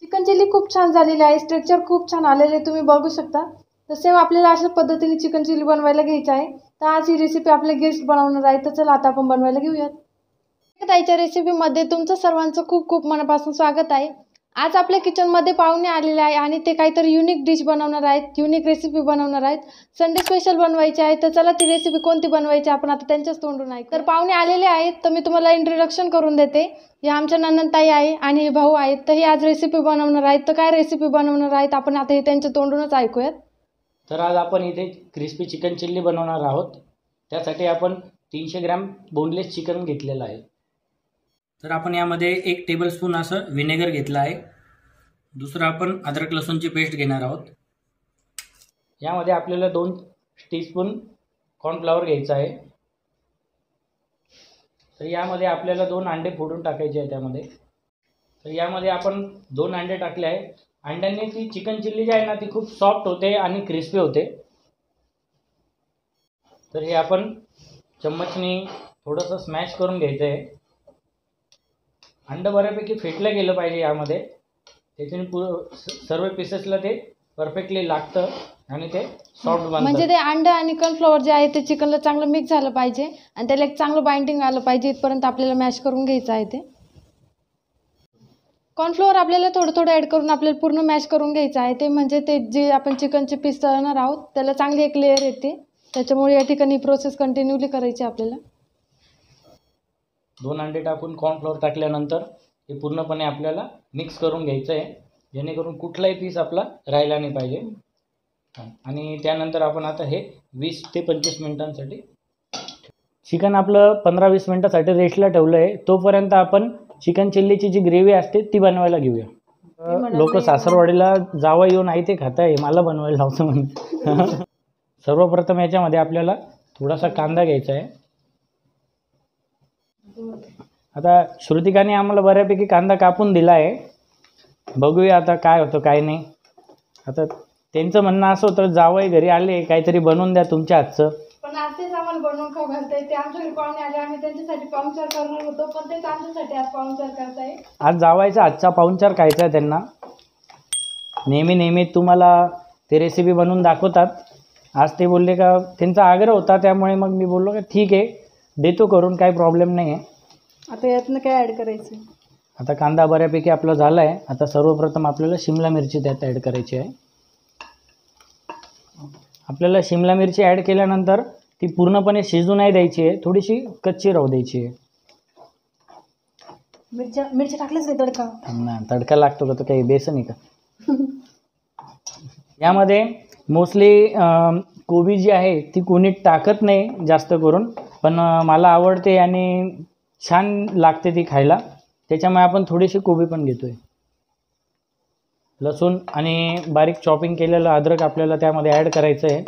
Chicken chilli खूप छान झालेली आहे. स्ट्रक्चर खूप छान आलेले आहे, तुम्ही बघू शकता. तर सेम आपल्याला अशाच पद्धतीने चिकन चिल्ली बनवायला घ्यायचं आहे. तर आज ही रेसिपी आपले गेस्ट बनवणार आहे. तर चला आता आपण बनवायला घेऊयात. ताईच्या रेसिपीमध्ये तुमचं सर्वांचं खूप खूप मनापासून स्वागत आहे. आज आपल्या किचनमध्ये पाहुणे आलेले आहे आणि ते काहीतरी युनिक डिश बनवणार आहेत, युनिक रेसिपी बनवणार आहेत. संडे स्पेशल बनवायची आहे. तर चला ती रेसिपी कोणती बनवायची आपण आता त्यांच्याच तोंडून ऐकू. तर पाहुणे आलेले आहेत, तर मी तुम्हाला इंट्रोडक्शन करून देते. या आमच्या नंदनताई आहे आणि हे भाऊ आहेत. तर हे आज रेसिपी बनवणार आहेत. तर काय रेसिपी बनवणार आहेत आपण आता हे त्यांच्या तोंडूनच ऐकूयात. तर आज आपण इथे क्रिस्पी चिकन चिल्ली बनवणार आहोत. त्यासाठी आपण 300 ग्रॅम बोनलेस चिकन घेतलेलं आहे. तर आपण यामध्ये 1 टेबलस्पून असं व्हिनेगर घेतलं आहे. दुसरं आपण अद्रक लसूणची पेस्ट घेणार आहोत. यामध्ये आपल्याला 2 टीस्पून कॉर्नफ्लॉवर घ्यायचं आहे. तर यामध्ये आपल्याला 2 अंडे फोडून टाकायचे आहे त्यामध्ये. तर यामध्ये आपण 2 अंडे टाकले आहे. अंड्यांनी ती चिकन चिल्ली जी आहे ना ती खूप सॉफ्ट होते आणि क्रिस्पी होते. तर हे आपण चम्मचनी थोडंसं स्मॅश करून घ्यायचं आहे. अंडं बऱ्यापैकी फेटलं गेलं पाहिजे यामध्ये. त्याच्याने सर्व पीसेसला ते परफेक्टली लागतं आणि ते सॉफ्ट बनतं. म्हणजे ते अंडं आणि कॉर्नफ्लॉवर जे आहे ते चिकनला चांगलं मिक्स झालं पाहिजे आणि त्याला एक चांगलं बाइंडिंग आलं पाहिजे. इथपर्यंत आपल्याला मॅश करून घ्यायचं आहे. ते कॉर्नफ्लॉवर आपल्याला थोडं थोडं ॲड करून आपल्याला पूर्ण मॅश करून घ्यायचं आहे. ते म्हणजे ते जे आपण चिकनचे पीस तळणार आहोत त्याला चांगली एक लेअर येते. त्याच्यामुळे या ठिकाणी प्रोसेस कंटिन्यूली करायची आपल्याला. 2 अंडे टाकून कॉर्नफ्लॉवर टाकल्यानंतर हे पूर्णपणे आपल्याला मिक्स करून घ्यायचं आहे, जेणेकरून कुठलाही पीस आपला राहिला नाही पाहिजे. आणि त्यानंतर आपण आता हे 20 ते 25 मिनिटांसाठी चिकन आपलं 15-20 मिनिटांसाठी रेस्टला ठेवलं आहे. तोपर्यंत आपण चिकन चिल्लीची जी ग्रेव्ही असते ती बनवायला घेऊया. लोक सासरवाडीला जावं येऊन आहे ते खात आहे, मला बनवायला लावतं म्हणून. सर्वप्रथम याच्यामध्ये आपल्याला थोडासा कांदा घ्यायचा आहे. आता श्रुतिकाने आम्हाला बऱ्यापैकी कांदा कापून दिला आहे. बघूया आता काय होतं काय नाही. आता त्यांचं म्हणणं असं होतं जावई घरी आले काहीतरी बनवून द्या तुमच्या हातचं. पण आज तेच आम्हाला बनवून खाऊ घालताय. ते आमच्या घरी पाहुणे आले, आम्ही त्यांच्यासाठी पाहुणचार करणार होतो, पण तेच आमच्यासाठी आज पाहुणचार करताय. आज जावायचा आजचा पाहुणचार खायचा आहे त्यांना. नेहमी तुम्हाला ते रेसिपी बनवून दाखवतात. आज ते बोलले का त्यांचा आग्रह होता, त्यामुळे मग मी बोललो का ठीक आहे देतो करून, काही प्रॉब्लेम नाही आहे. आता यातनं काय ॲड करायचं? आता कांदा बऱ्यापैकी आपला झाला आहे. आता सर्वप्रथम आपल्याला शिमला मिरची त्यात ॲड करायची आहे. आपल्याला शिमला मिरची ॲड केल्यानंतर ती पूर्णपणे शिजू नाही द्यायची आहे, थोडीशी कच्ची राहू द्यायची आहे. मिरच्या टाकल्याच नाही तडका? नाही, तडका लागतो का? तर काही बेसन आहे का? यामध्ये मोस्टली कोबी जी आहे ती कोणी टाकत नाही जास्त करून, पण मला आवडते आणि छान लागते ती खायला, त्याच्यामुळे आपण थोडीशी कोबी पण घेतोय. लसूण आणि बारीक चॉपिंग केलेलं अद्रक आपल्याला त्यामध्ये ॲड करायचं आहे.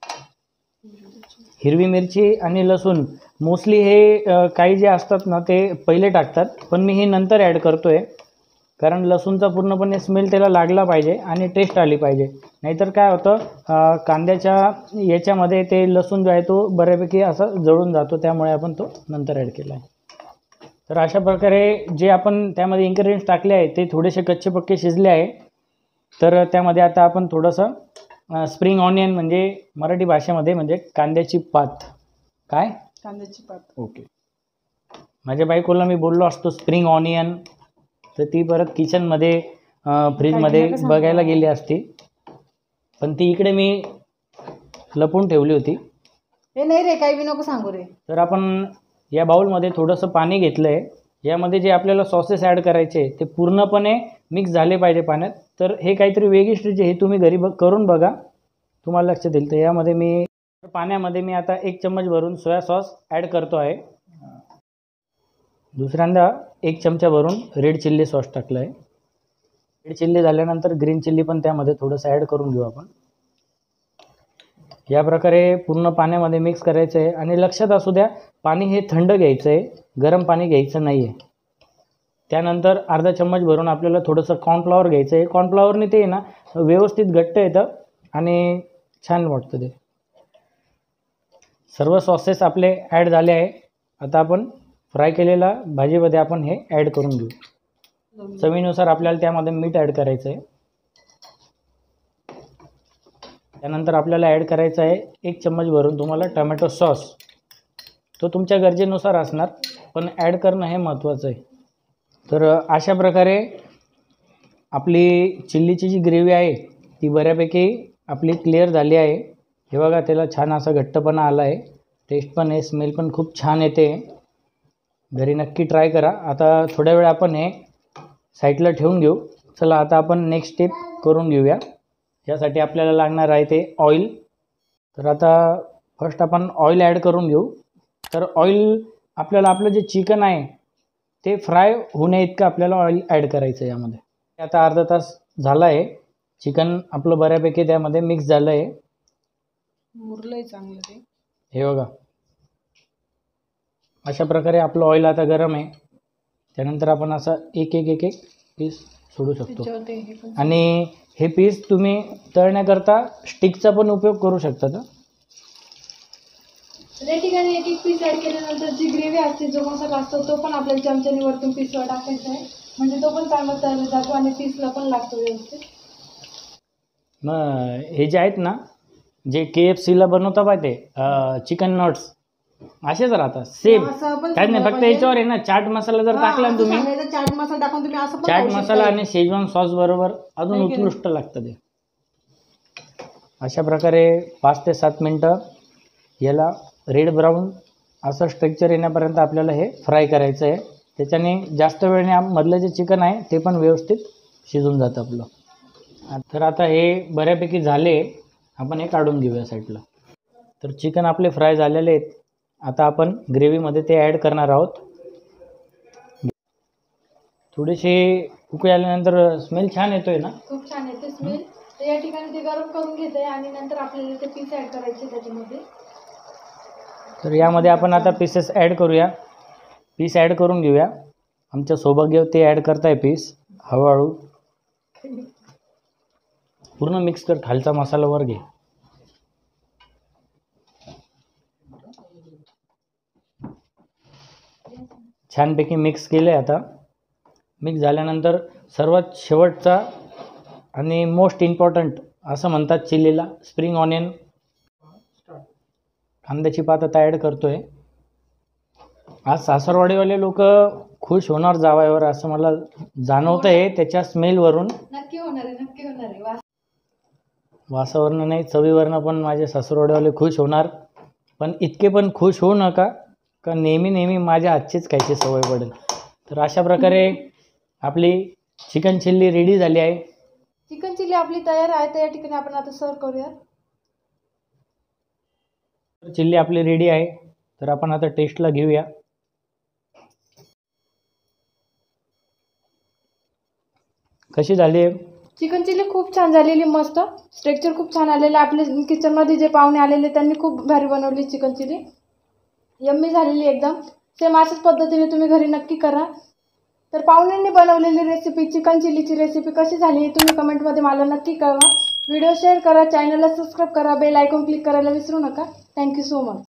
हिरवी मिरची आणि लसूण मोस्टली हे काही जे असतात ना ते पहिले टाकतात, पण मी हे नंतर ॲड करतोय, कारण लसूणचा पूर्णपणे स्मेल त्याला लागला पाहिजे आणि टेस्ट आली पाहिजे. नाहीतर काय होतं कांद्याच्या याच्यामध्ये ते लसूण जो आहे तो बऱ्यापैकी असा जळून जातो, त्यामुळे आपण तो नंतर ॲड केला आहे. तर अशा प्रकारे जे आपण त्यामध्ये इन्ग्रेडियंट्स टाकले आहे ते थोडेसे कच्चे पक्के शिजले आहे. तर त्यामध्ये आता आपण थोडंसं स्प्रिंग ऑनियन, म्हणजे मराठी भाषेमध्ये म्हणजे कांद्याची पात. काय? कांद्याची पात. ओके. माझ्या बायकोला मी बोललो असतो स्प्रिंग ऑनियन, तर ती परत किचनमध्ये फ्रीजमध्ये बघायला गेली असती, पण ती इकडे मी लपून ठेवली होती. हे नाही रे, काही बी नको सांगू रे. तर आपण या बाउलमध्ये थोडंसं पाणी घेतलं आहे. यामध्ये जे आपल्याला सॉसेस ॲड करायचे ते पूर्णपणे मिक्स झाले पाहिजे पाण्यात. तर हे काहीतरी वेगळी स्ट्रेच हे तुम्ही घरी करून बघा, तुम्हाला लक्षात येईल. तर यामध्ये पाण्यामध्ये मी आता 1 चम्मच भरून सोया सॉस ॲड करतो आहे. दुसऱ्यांदा 1 चमचा भरून रेड चिल्ली सॉस टाकलं आहे. रेड चिल्ली झाल्यानंतर ग्रीन चिल्ली पण त्यामध्ये थोडंसं ॲड करून घेऊ आपण. या प्रकारे पूर्ण पाण्यामध्ये मिक्स करायचं आहे. आणि लक्षात असू द्या पाणी हे थंड घ्यायचं आहे, गरम पाणी घ्यायचं नाही आहे. त्यानंतर अर्धा चम्मच भरून आपल्याला थोडंसं कॉर्नफ्लॉवर घ्यायचं आहे. कॉर्नफ्लॉवरने ते ना व्यवस्थित घट्ट येतं आणि छान वाटतं ते. सर्व सॉसेस आपले ॲड झाले आहे. आता आपण फ्राय केलेला भाजीमध्ये आपण हे ॲड करून घेऊ. चवीनुसार आपल्याला त्यामध्ये मीठ ॲड करायचं आहे. त्यानंतर आपल्याला ॲड करायचं आहे 1 चम्मच भरून तुम्हाला टोमॅटो सॉस. तो तुमच्या गरजेनुसार असणार, पण ॲड करणं हे महत्त्वाचं आहे. तर अशा प्रकारे आपली चिल्लीची जी ग्रेव्ही आहे ती बऱ्यापैकी आपली क्लिअर झाली आहे. हे बघा, त्याला छान असा घट्टपणा आला आहे. टेस्ट पण आहे, स्मेल पण खूप छान येते. घरी नक्की ट्राय करा. आता थोड्या वेळ आपण हे साईडला ठेवून घेऊ. चला आता आपण नेक्स्ट स्टेप करून घेऊया. यासाठी आपल्याला लागणार आहे ते ऑइल. तर आता फर्स्ट आपण ऑइल ॲड करून घेऊ. तर ऑइल आपल्याला आपलं जे चिकन आहे ते फ्राय होण्या इतकं आपल्याला ऑइल ॲड करायचं आहे यामध्ये. आता अर्धा तास झाला आहे. चिकन आपलं बऱ्यापैकी त्यामध्ये मिक्स झालं आहे. मुरलंय चांगलं ते. हे बघा, अशा प्रकारे आपलं ऑइल आता गरम आहे. त्यानंतर आपण असं एक एक एक एक पीस सोडू शकतो. आणि हे पीस तुम्ही तळण्याकरता स्टिकचा पण उपयोग करू शकता. या ठिकाणी एक एक पीस ॲड केल्यानंतर जी ग्रेव्ही असते, जो मसाला असतो, तो पण आपल्याला चमच्याने वरतून पीसवर टाकायचा आहे. म्हणजे तो पण चांगला तळला जातो आणि पीसला पण लागतो व्यवस्थित. मग हे जे आहेत ना, जे KFCला बनवता पाहिजे चिकन नट्स, असेच राहतात सेम. काय नाही, फक्त याच्यावर आहे ना चाट मसाला जर टाकला ना तुम्ही, चाट मसाला टाकून तुम्ही असं चाट मसाला आणि शेजवान सॉस बरोबर अजून उत्कृष्ट लागतं ते. अशा प्रकारे 5 ते 7 मिनटं याला रेड ब्राऊन असं स्ट्रक्चर येण्यापर्यंत आपल्याला हे फ्राय करायचं आहे. त्याच्याने जास्त वेळने मधलं जे चिकन आहे ते पण व्यवस्थित शिजून जातं आपलं. तर आता हे बऱ्यापैकी झाले, आपण हे काढून घेऊया साईडला. तर चिकन आपले फ्राय झालेले आहेत. आता आपण ग्रेव्हीमध्ये ते ॲड करणार आहोत. थोडेसे उकळी आल्यानंतर स्मेल छान येतोय ना, खूप छान येते स्मेल. तर या ठिकाणी ते गरम करून घेते आणि नंतर आपल्याला ते पीस ॲड करायचे त्याच्यामध्ये. तर यामध्ये आपण आता पीसेस ॲड करूया. पीस ॲड करून घेऊया. आमच्या सौभाग्य ते ॲड करताय पीस हळूहळू. पूर्ण मिक्स कर, खालचा मसाला वर घे. छानपैकी मिक्स केलं आहे. आता मिक्स झाल्यानंतर सर्वात शेवटचा आणि मोस्ट इम्पॉर्टंट असं म्हणतात चिल्लीला, स्प्रिंग ऑनियन, कांद्याची पात आता ॲड करतो आहे. आज सासरवाडीवाले लोक खुश होणार जावयावर असं मला जाणवतं आहे त्याच्या स्मेलवरून. नक्की होणार आहे, नक्की होणार आहे. वासावरनं नाही, चवीवरनं पण माझे सासरवाडीवाले खुश होणार. पण इतके पण खुश होऊ नका का नेहमी नेहमी माझ्या हातचीच खायची सवय पडेल. तर अशा प्रकारे आपली चिकन चिल्ली रेडी झाली आहे. चिकन चिल्ली आपली तयार आहे. तर या ठिकाणी आपण आता सर्व करूया. चिल्ली आपली रेडी आहे. तर आपण आता टेस्टला घेऊया. कशी झाली आहे चिकन चिल्ली? खूप छान झालेली, मस्त. स्ट्रक्चर खूप छान आलेलं. आपल्या किचनमध्ये जे पाहुणे आलेले त्यांनी खूप भारी बनवली चिकन चिल्ली. यम्मी झालेली एकदम. सेम अशाच पद्धतीने तुम्ही घरी नक्की करा. तर पाहुण्यांनी बनवलेली रेसिपी, चिकन चिल्लीची रेसिपी कशी झाली तुम्ही कमेंटमध्ये मला नक्की कळवा. व्हिडिओ शेअर करा, चॅनलला सबस्क्राईब करा, बेल आयकॉन क्लिक करायला विसरू नका. Thank you so much.